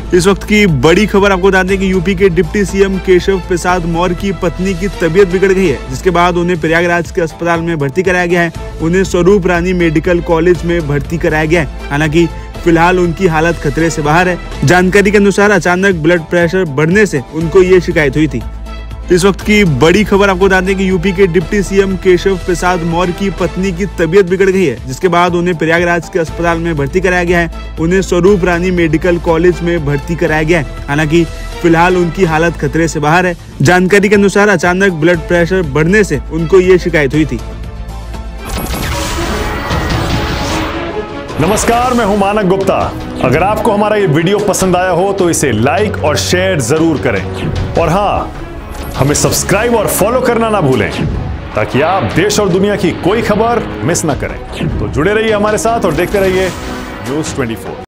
इस वक्त की बड़ी खबर आपको बता दें कि यूपी के डिप्टी सीएम केशव प्रसाद मौर्य की पत्नी की तबीयत बिगड़ गई है, जिसके बाद उन्हें प्रयागराज के अस्पताल में भर्ती कराया गया है। उन्हें स्वरूप रानी मेडिकल कॉलेज में भर्ती कराया गया है। हालांकि फिलहाल उनकी हालत खतरे से बाहर है। जानकारी के अनुसार अचानक ब्लड प्रेशर बढ़ने से उनको ये शिकायत हुई थी। इस वक्त की बड़ी खबर आपको बता दें कि यूपी के डिप्टी सीएम केशव प्रसाद मौर्य की पत्नी की तबीयत बिगड़ गई है, जिसके बाद उन्हें प्रयागराज के अस्पताल में भर्ती कराया गया है। उन्हें स्वरूप रानी मेडिकल कॉलेज में भर्ती कराया गया है। हालांकि फिलहाल उनकी हालत खतरे से बाहर है। जानकारी के अनुसार अचानक ब्लड प्रेशर बढ़ने से उनको ये शिकायत हुई थी। नमस्कार, मैं हूं मानक गुप्ता। अगर आपको हमारा ये वीडियो पसंद आया हो तो इसे लाइक और शेयर जरूर करें, और हाँ, हमें सब्सक्राइब और फॉलो करना ना भूलें ताकि आप देश और दुनिया की कोई खबर मिस ना करें। तो जुड़े रहिए हमारे साथ और देखते रहिए News 24।